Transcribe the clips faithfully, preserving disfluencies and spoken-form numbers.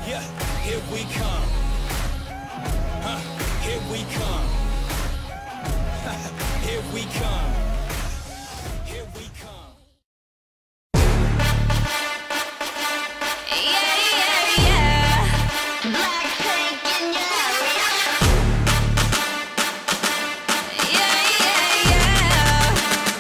Yeah, here we come. Huh, here we come. Here we come. Here we come. Yeah, yeah, yeah. Blackpink in your area. Yeah, yeah, yeah.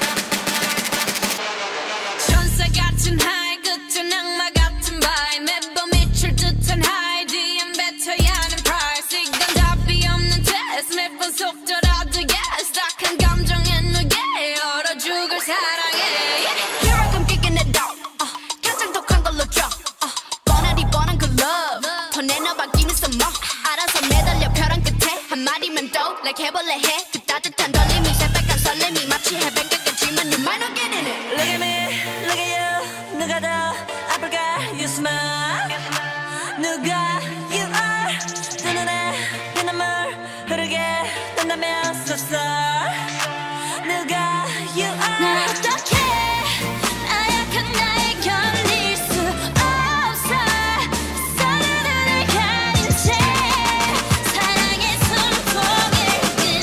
천사 같은 하이, 끝은 악마 같은 바이. 매번 미칠 듯한 하이, 뒤엔 뱉어야 하는 price. 이건 답이 없는 test. 매번 속더라도 yes. 딱한 감정에 누게 얼어 죽을 사랑해. Here I come kicking it out. uh, 가장 독한 걸로 drop. uh, 뻔하디 뻔한 그 love. 더 내놔봐기는 some more. 알아서 매달려 벼랑 끝에 한마디면 또 like 해볼래 해. 그 따뜻한 떨림이 새빨간 설렘이 마치 해변가 같지만 you might not get in it. Look at me, look at you. 누가 더 아플까? You smile. 누가 you are. 두 눈에 피눈물 흐르게 된다면 so sorry. 누가 you are. 날 어떡해 나약한 나에 견딜 수 없어. 서로를 가린 채 사랑의 숨통을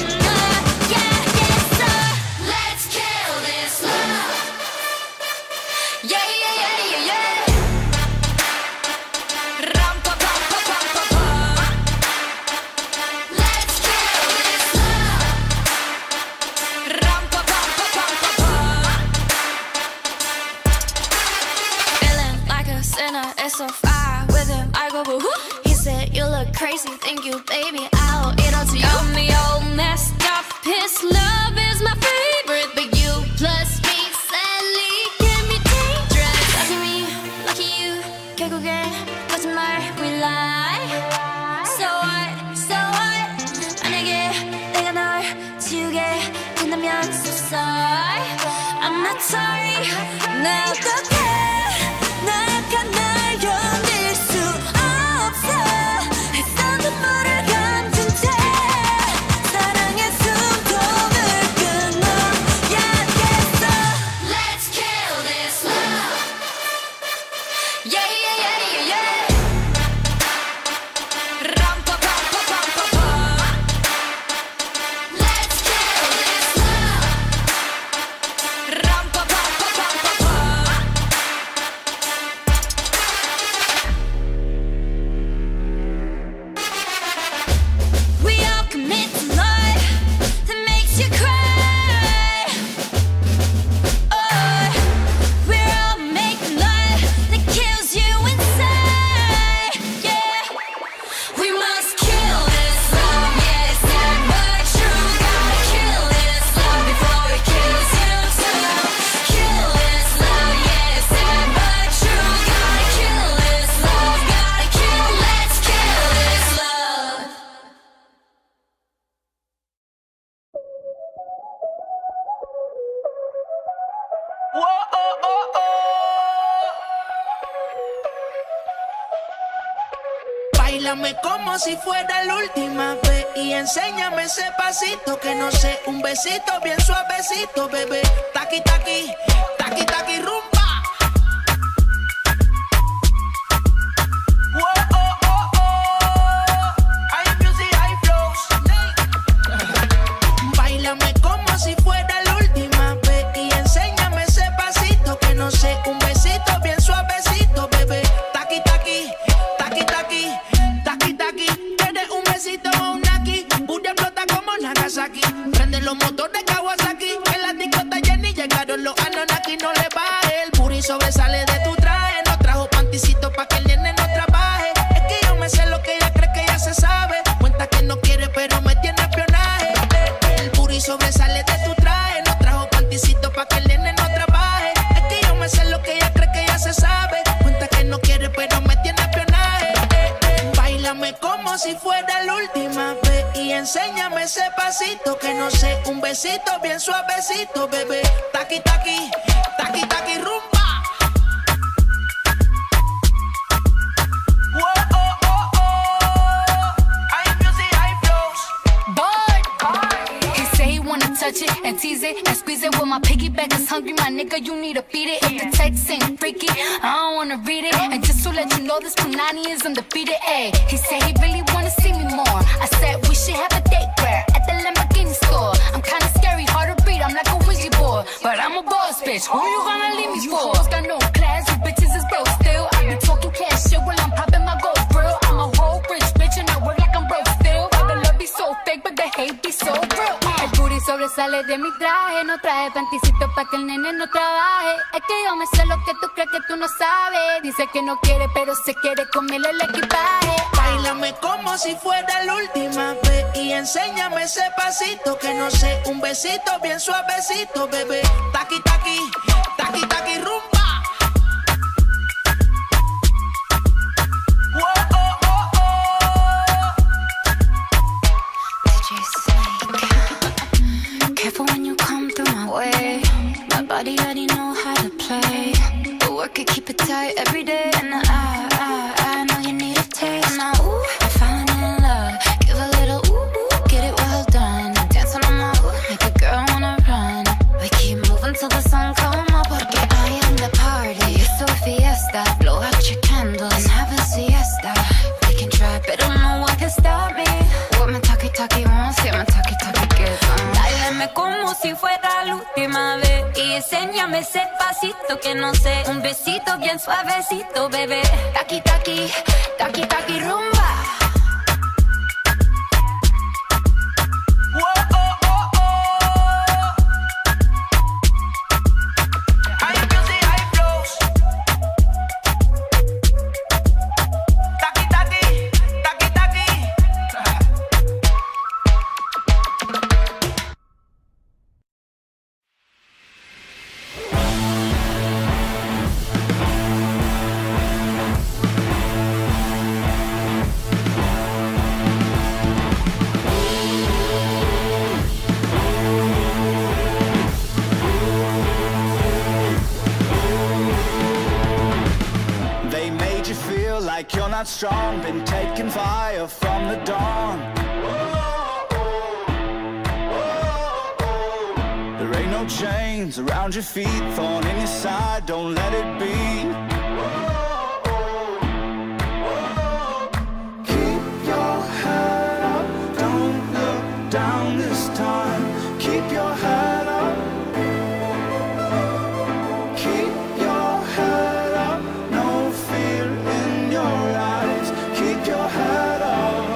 끊어야겠어. Let's kill this love. Yeah, yeah, yeah, yeah, yeah. 람파파파파파파. Let's kill this love. 람파파파파파파. Feeling like a sinner, it's so far with him. I go boo hoo. He said you look crazy, thank you, baby. I'll eat all to you. Got me all messed up. His love is my favorite, but you plus me sadly can be dangerous. Lucky me, lucky you. 결국엔 거짓말 we lie. So what, so what. 만약에 내가 널 지우게 된다면 so sorry. I'm not sorry. 나 어떡해 나약한 날 견딜 수 없어. 애써 눈물을 감춘 채 사랑의 숨통을 끊어야겠어. Let's kill this love. Yeah, yeah, yeah, yeah, yeah. 람파파파파파파. Let's kill this love. 람파파파파파파. We all commit to love that makes you cry. Oh, we're all making love that kills you inside. Yeah, we must kill this love. Yeah, it's sad but true. Gotta kill this love before it kills you too. Kill this love. Yeah, it's sad but true. Gotta kill this love. Gotta kill. Let's kill this love. Báilame como si fuera la última vez y enséñame ese pasito que no sé, un besito bien suavecito, bebé. Taqui taqui, taqui taqui rumba. Whoa, oh, oh, oh. High music, high flows. Báilame como si fuera la última vez y enséñame ese pasito que no sé, un besito bien suavecito, bebé. Taqui taqui, taqui taqui, taqui taqui. ¿Quieres un besito o un aquí? Booty explota como Nagasaki. Prende los motores Kawasaki. En la discota Jenny llegaron los Anunnaki. No le baje, el booty sobresale de tu traje. No trajo panticito pa' que el nene no trabaje. Es que yo me sé lo que ella cree que ella se sabe. Cuenta que no quiere pero me tiene espionaje. El booty sobresale de tu traje. No trajo panticito pa' que el nene no trabaje. Es que yo me sé lo que ella cree que ella se sabe. Cuenta que no quiere pero me tiene espionaje. Báilame como si fuera la última vez y enséñame ese pasito que no sé, un besito bien suavecito, bebé. Taqui taqui, taqui taqui rumba. Whoa, oh, oh, oh. High music, high flows. Boy, he say he wanna touch it and tease it and squeeze it. Well, my piggyback is hungry, my nigga, you need to feed it. If the text ain't freaky, I don't wanna read it. And just So let you know this Punani is undefeated, ayy. He said he really wanna see me more. I said we should have a date where at the Lamborghini store. I'm kinda scary, hard to read, I'm like a Ouija board. But I'm a boss, bitch, who you gonna leave me for? You hoes got no class, you bitches is broke still. I be talking cash shit while I'm popping my gold grill. I'm a whole rich bitch and I work like I'm broke still. Why the love be so fake, but the hate be so real. El booty sobresale de mi traje. No traje panticito pa' que el nene no trabaje. Es que yo me sé lo que tú crees que tú no sabes. Dice que no quiere, pero se quiere comerle el equipaje. Báilame como si fuera la última vez y enséñame ese pasito que no sé, un besito bien suavecito, bebé. Taqui, taqui, taqui, taqui, rumba. Whoa, oh, oh, oh. D J Snake. Careful when you come through my way. My body already know how to play. But work it, keep it tight every day. And I, I, I know you need a taste. Now, ooh, I'm falling in love. Give a little ooh, ooh, get it well done. Dance on my ooh, make a girl wanna run. We keep moving till the sun come up. Porque I am the party. It's a fiesta. Blow out your candles and have a siesta. We can try, but no one can stop me. What my talkie talkie wants, yeah, my talkie talkie gets on. Báilame como si fuera la última vez y enséñame ese pasito que no sé, un besito bien suavecito, bebé. Taqui taqui, taqui taqui rumba. Whoa, oh, oh, oh. High music, high flows. Taqui, taqui, taqui, taqui. They made you feel like you're not strong, been taking fire from the dawn. There ain't no chains around your feet, thorn in your side, don't let it be. Keep your head up, don't look down this time. Keep your head up. Keep your head up, no fear in your eyes. Keep your head up.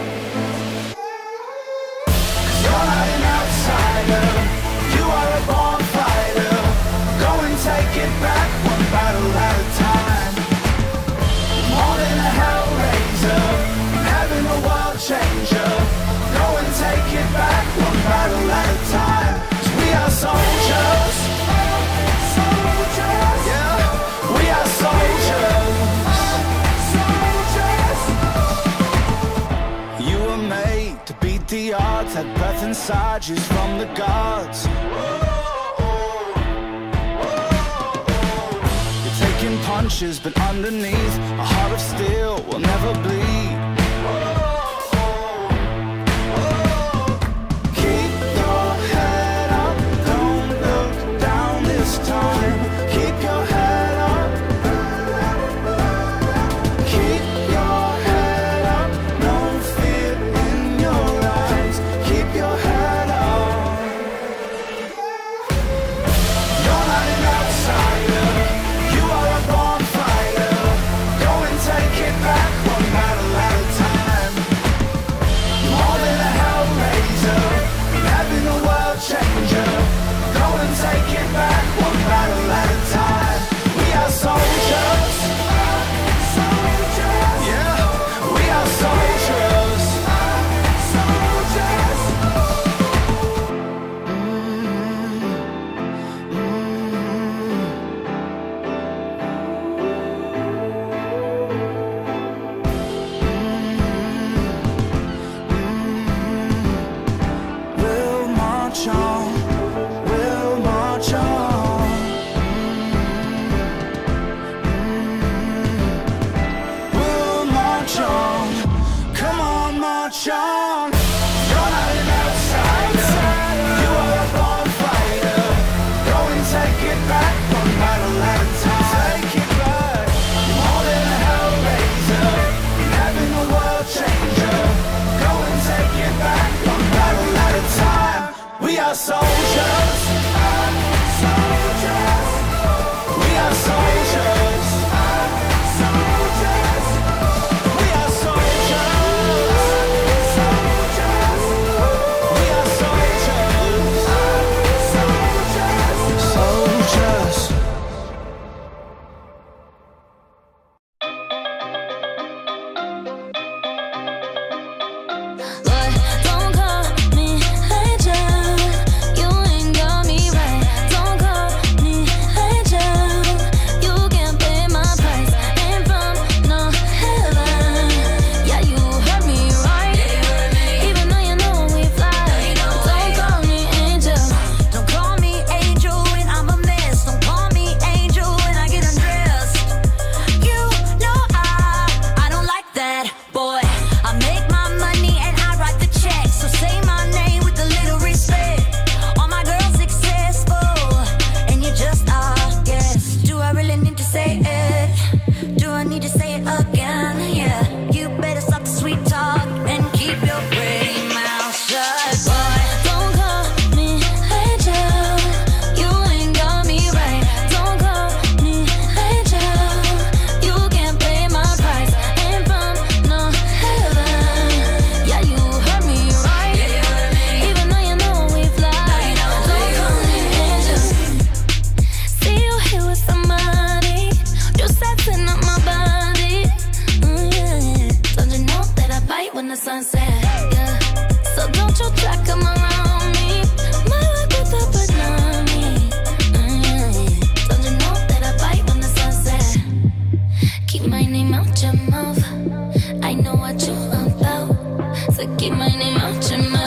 'Cause you're not an outsider, you are a born fighter. Go and take it back, one battle at a time. More than a hellraiser, having a world changer. Go and take it back, one battle at a time. 'Cause we are soldiers. Soldiers. Yeah, we are soldiers. Soldiers. You were made to beat the odds, had breath inside you from the gods. You're taking punches, but underneath a heart of steel will never bleed. Keep your head up, don't look down this time. Keep your head up. Keep your head up, no fear in your eyes. Keep your head up. You're not an outsider, you are a born fighter. Go and take it back, one battle at a name out your mouth. I know what you about, so keep my name out your mouth.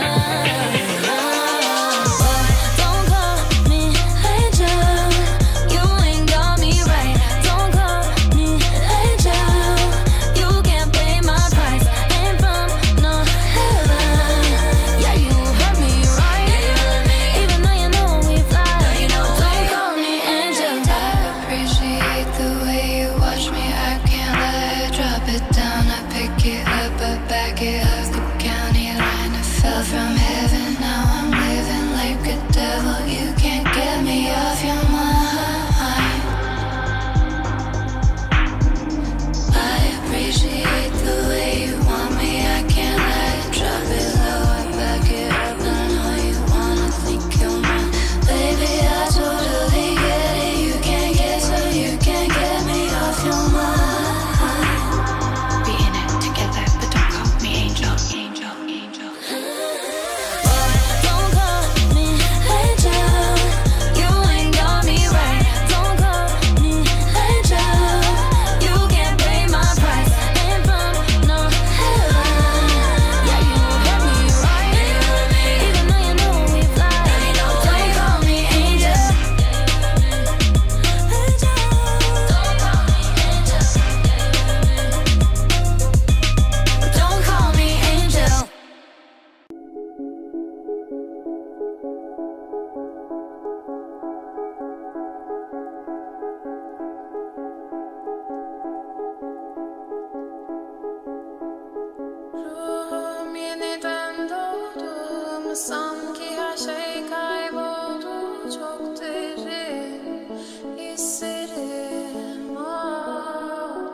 Sanki her şey kayboldu, çok derin hislerim var.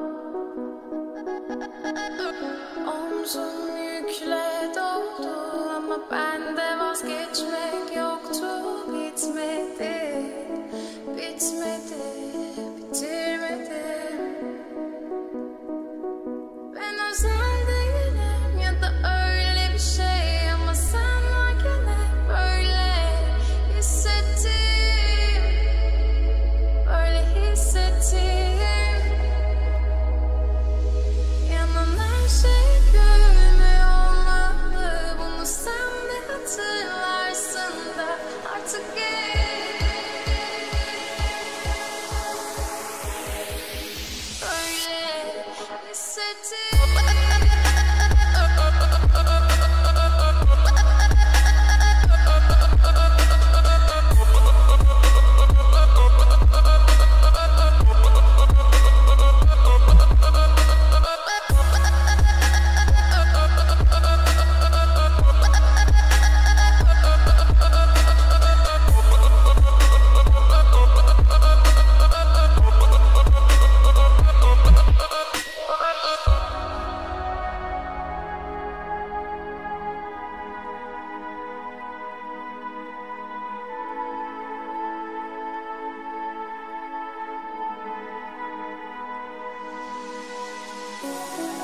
Omzum yükle doldu ama bende vazgeçmek yoktu. Bitmedi, bitmedi, bitirmedim. Ben özel değilim ya da öyle bir şey. Thank you.